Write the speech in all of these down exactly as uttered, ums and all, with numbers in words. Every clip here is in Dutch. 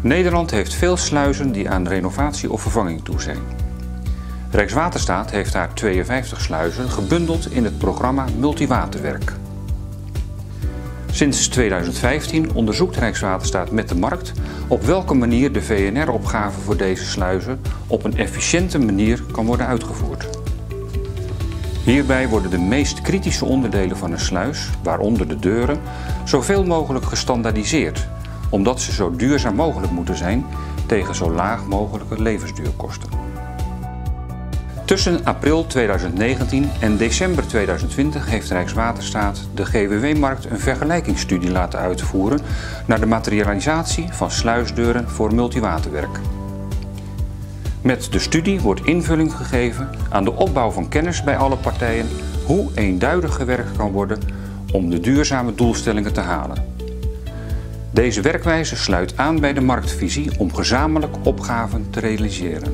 Nederland heeft veel sluizen die aan renovatie of vervanging toe zijn. Rijkswaterstaat heeft daar tweeënvijftig sluizen gebundeld in het programma Multiwaterwerk. Sinds tweeduizend vijftien onderzoekt Rijkswaterstaat met de markt op welke manier de V N R-opgave voor deze sluizen op een efficiënte manier kan worden uitgevoerd. Hierbij worden de meest kritische onderdelen van een sluis, waaronder de deuren, zoveel mogelijk gestandaardiseerd, omdat ze zo duurzaam mogelijk moeten zijn tegen zo laag mogelijke levensduurkosten. Tussen april tweeduizend negentien en december tweeduizend twintig heeft Rijkswaterstaat de G W W-markt een vergelijkingsstudie laten uitvoeren naar de materialisatie van sluisdeuren voor multiwaterwerk. Met de studie wordt invulling gegeven aan de opbouw van kennis bij alle partijen hoe eenduidig gewerkt kan worden om de duurzame doelstellingen te halen. Deze werkwijze sluit aan bij de marktvisie om gezamenlijk opgaven te realiseren.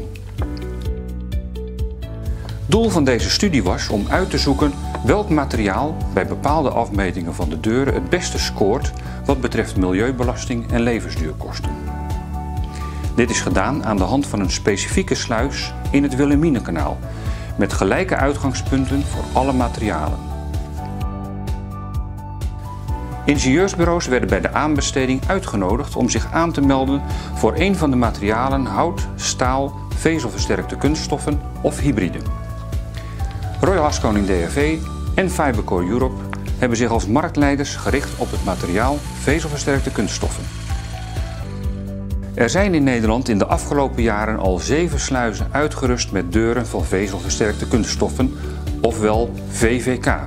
Doel van deze studie was om uit te zoeken welk materiaal bij bepaalde afmetingen van de deuren het beste scoort wat betreft milieubelasting en levensduurkosten. Dit is gedaan aan de hand van een specifieke sluis in het Wilhelminakanaal met gelijke uitgangspunten voor alle materialen. Ingenieursbureaus werden bij de aanbesteding uitgenodigd om zich aan te melden voor een van de materialen hout, staal, vezelversterkte kunststoffen of hybride. Royal Haskoning D H V en Fibercore Europe hebben zich als marktleiders gericht op het materiaal vezelversterkte kunststoffen. Er zijn in Nederland in de afgelopen jaren al zeven sluizen uitgerust met deuren van vezelversterkte kunststoffen, ofwel V V K.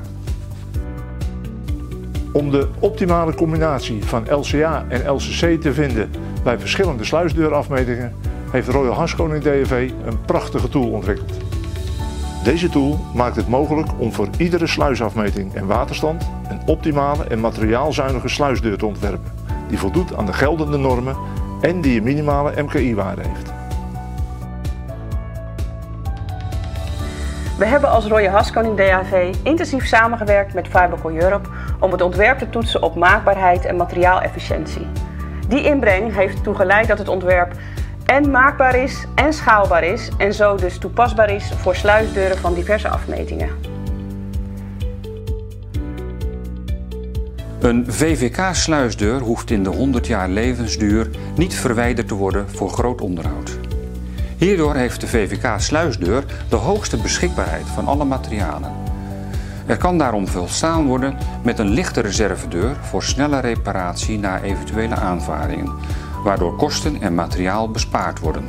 Om de optimale combinatie van L C A en L C C te vinden bij verschillende sluisdeurafmetingen heeft Royal Haskoning D H V een prachtige tool ontwikkeld. Deze tool maakt het mogelijk om voor iedere sluisafmeting en waterstand een optimale en materiaalzuinige sluisdeur te ontwerpen, die voldoet aan de geldende normen en die een minimale M K I-waarde heeft. We hebben als Royal Haskoning D H V intensief samengewerkt met Fibercore Europe om het ontwerp te toetsen op maakbaarheid en materiaalefficiëntie. Die inbreng heeft ertoe geleid dat het ontwerp en maakbaar is en schaalbaar is en zo dus toepasbaar is voor sluisdeuren van diverse afmetingen. Een V V K-sluisdeur hoeft in de honderd jaar levensduur niet verwijderd te worden voor groot onderhoud. Hierdoor heeft de V V K-sluisdeur de hoogste beschikbaarheid van alle materialen. Er kan daarom volstaan worden met een lichte reservedeur voor snelle reparatie na eventuele aanvaringen, waardoor kosten en materiaal bespaard worden.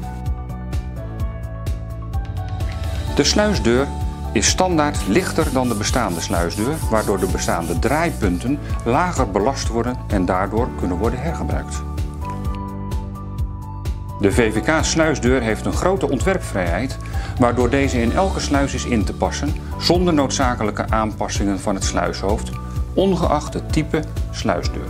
De sluisdeur is standaard lichter dan de bestaande sluisdeur, waardoor de bestaande draaipunten lager belast worden en daardoor kunnen worden hergebruikt. De V V K-sluisdeur heeft een grote ontwerpvrijheid, waardoor deze in elke sluis is in te passen zonder noodzakelijke aanpassingen van het sluishoofd, ongeacht het type sluisdeur.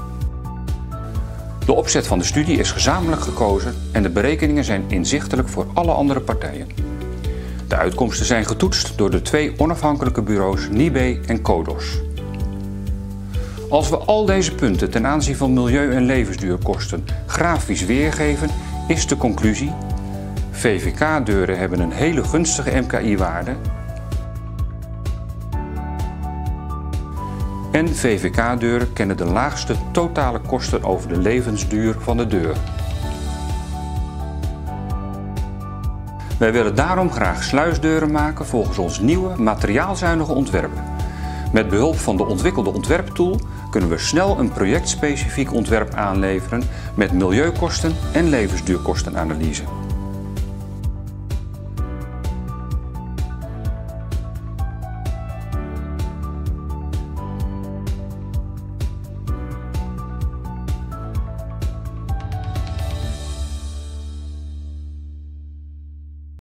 De opzet van de studie is gezamenlijk gekozen en de berekeningen zijn inzichtelijk voor alle andere partijen. De uitkomsten zijn getoetst door de twee onafhankelijke bureaus Nibé en Codos. Als we al deze punten ten aanzien van milieu- en levensduurkosten grafisch weergeven, is de conclusie: V V K-deuren hebben een hele gunstige M K I-waarde en V V K-deuren kennen de laagste totale kosten over de levensduur van de deur. Wij willen daarom graag sluisdeuren maken volgens ons nieuwe materiaalzuinige ontwerp. Met behulp van de ontwikkelde ontwerptool kunnen we snel een projectspecifiek ontwerp aanleveren met milieukosten en levensduurkostenanalyse.